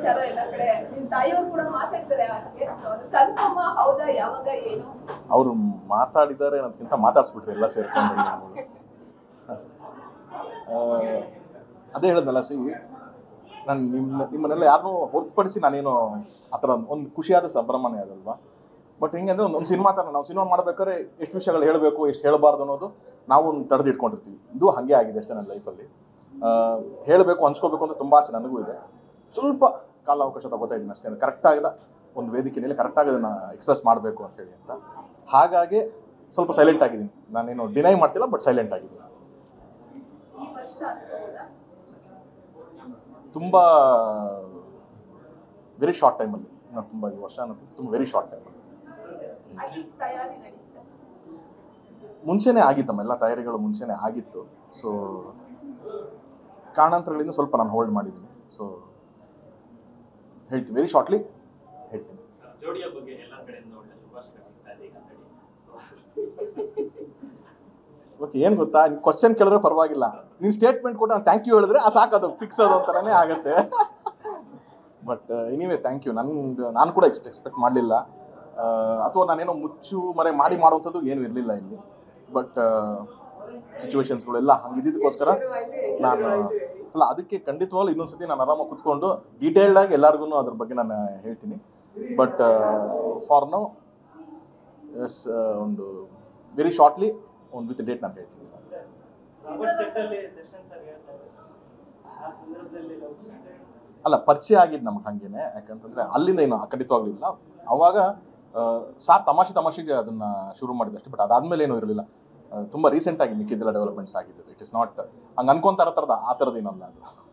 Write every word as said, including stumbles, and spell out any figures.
ವಿಚಾರ ಎಲ್ಲ ಕಡೆ ನಿಮ್ ತಾಯಿಯವರು ಕೂಡ ಮಾತಾಡ್ತಾರೆ ಕನ್ಫರ್ಮ್ ಹೌದಾ ಯಾವಾಗ ಏನು ಅವರು ಮಾತಾಡಿದ್ದಾರೆ ಅನ್ನೋದಕ್ಕಿಂತ ಮಾತಾಡ್ಸ್ಬಿಟ್ರಿ ಎಲ್ಲ ಸೇರ್ಕೊಂಡು. ಅದೇ ಹೇಳಿದ್ನಲ್ಲ, ಸಿ ನಾನು ನಿಮ್ಮ ನಿಮ್ಮನ್ನೆಲ್ಲ ಯಾರನ್ನೂ ಹೊರತುಪಡಿಸಿ ನಾನೇನು ಆ ಥರ ಒಂದು ಖುಷಿಯಾದ ಸಂಭ್ರಮನೇ ಅದಲ್ವಾ. ಬಟ್ ಹೆಂಗೆ ಅಂದರೆ ಒಂದು ಸಿನಿಮಾ ಥರ ನಾವು ಸಿನಿಮಾ ಮಾಡ್ಬೇಕಾದ್ರೆ ಎಷ್ಟು ವಿಷಯಗಳು ಹೇಳಬೇಕು ಎಷ್ಟು ಹೇಳಬಾರ್ದು ಅನ್ನೋದು ನಾವು ತಡೆದು ಇಟ್ಕೊಂಡಿರ್ತೀವಿ. ಇದು ಹಾಗೆ ಆಗಿದೆ ಅಷ್ಟೇ ನನ್ನ ಲೈಫಲ್ಲಿ. ಹೇಳಬೇಕು ಹಂಚ್ಕೋಬೇಕು ಅಂತ ತುಂಬ ಆಸೆ ನನಗೂ ಇದೆ. ಸ್ವಲ್ಪ ಕಾಲಾವಕಾಶ ತಗೋತಾ ಇದ್ದೀನಿ ಅಷ್ಟೇ, ಕರೆಕ್ಟಾಗಿದ ಒಂದು ವೇದಿಕೆಯಲ್ಲಿ ಕರೆಕ್ಟಾಗಿ ಅದನ್ನು ಎಕ್ಸ್ಪ್ರೆಸ್ ಮಾಡಬೇಕು ಅಂತೇಳಿ ಅಂತ. ಹಾಗಾಗಿ ಸ್ವಲ್ಪ ಸೈಲೆಂಟ್ ಆಗಿದ್ದೀನಿ. ನಾನೇನು ಡಿನೈ ಮಾಡ್ತಿಲ್ಲ, ಬಟ್ ಸೈಲೆಂಟ್ ಆಗಿದ್ದೀನಿ. ತುಂಬ ವೆರಿ ಶಾರ್ಟ್ ಟೈಮಲ್ಲಿ, ನಾನು ತುಂಬ ಈ ವರ್ಷ ಅನ್ನೋದು ತುಂಬ ವೆರಿ ಶಾರ್ಟ್ ಟೈಮಲ್ಲಿ. ಮುಂಚೆನೇ ಆಗಿತ್ತಮ್ಮ, ಎಲ್ಲ ತಯಾರಿಗಳು ಮುಂಚೆನೇ ಆಗಿತ್ತು. ಸೊ ಕಾರಣಾಂತರಗಳಿಂದ ಸ್ವಲ್ಪ ನಾನು ಹೋಲ್ಡ್ ಮಾಡಿದ್ದೀನಿ. ಸೊ ಹೇಳ್ತೀನಿ, ವೆರಿ ಶಾರ್ಟ್ಲಿ ಹೇಳ್ತೀನಿ. ಓಕೆ, ಏನು ಗೊತ್ತಾ, ನೀವು ಕ್ವಶನ್ ಕೇಳಿದ್ರೆ ಪರವಾಗಿಲ್ಲ, ನೀನು ಸ್ಟೇಟ್ಮೆಂಟ್ ಕೊಟ್ಟು ನಾನು ಥ್ಯಾಂಕ್ ಯು ಹೇಳಿದ್ರೆ ಆ ಸಾಕದು ಫಿಕ್ಸ್ ಅದು ಅಂತಾನೆ ಆಗುತ್ತೆ. But anyway thank you. ನನ್ಗೆ ನಾನು ಕೂಡ ಎಕ್ಸ್ಟ್ ಎಕ್ಸ್ಪೆಕ್ಟ್ ಮಾಡಲಿಲ್ಲ, ಅಥವಾ ನಾನೇನೋ ಮುಚ್ಚು ಮರೆ ಮಾಡಿ ಮಾಡುವಂಥದ್ದು ಏನೂ ಇರಲಿಲ್ಲ ಇಲ್ಲಿ. ಬಟ್ ಸಿಚುವೇಶನ್ಸ್ಗಳೆಲ್ಲ ಹಂಗಿದ್ದಕ್ಕೋಸ್ಕರ ನಾನು ಅಲ್ಲ, ಅದಕ್ಕೆ ಖಂಡಿತವಾಗ್ಲೂ ಇನ್ನೊಂದ್ಸತಿ ನಾನು ಆರಾಮಾಗಿ ಕುತ್ಕೊಂಡು ಡೀಟೇಲ್ಡಾಗಿ ಎಲ್ಲರಿಗೂ ಅದ್ರ ಬಗ್ಗೆ ನಾನು ಹೇಳ್ತೀನಿ. ಬಟ್ ಫಾರ್ ನೌ ಎಸ್, ಒಂದು ವೆರಿ ಶಾರ್ಟ್ಲಿ ಒಂದು ವಿತ್ ಡೇಟ್ ನಾನು ಹೇಳ್ತೀನಿ. ಅಲ್ಲ, ಪರಿಚಯ ಆಗಿದ್ದು ನಮ್ಗೆ ಹಾಗೇನೆ, ಯಾಕಂತಂದರೆ ಅಲ್ಲಿಂದ ಏನು ಖಂಡಿತವಾಗ್ಲಿಲ್ಲ. ಅವಾಗ ಸಾರ್ ತಮಾಷೆ ತಮಾಷೆಗೆ ಅದನ್ನು ಶುರು ಮಾಡಿದೆ ಅಷ್ಟೇ. ಬಟ್ ಅದಾದಮೇಲೆ ಏನೂ ಇರಲಿಲ್ಲ. ತುಂಬ ರೀಸೆಂಟಾಗಿ ಮಿಕ್ಕಿದ್ದೆಲ್ಲ ಡೆವಲಪ್ಮೆಂಟ್ಸ್ ಆಗಿದ್ದು. ಇಟ್ ಇಸ್ ನಾಟ್ ಹಂಗೆ ಅನ್ಕೊಂತಾರ ಥರದ ಆ ಥರದ್ದು ಏನಲ್ಲ ಅದು.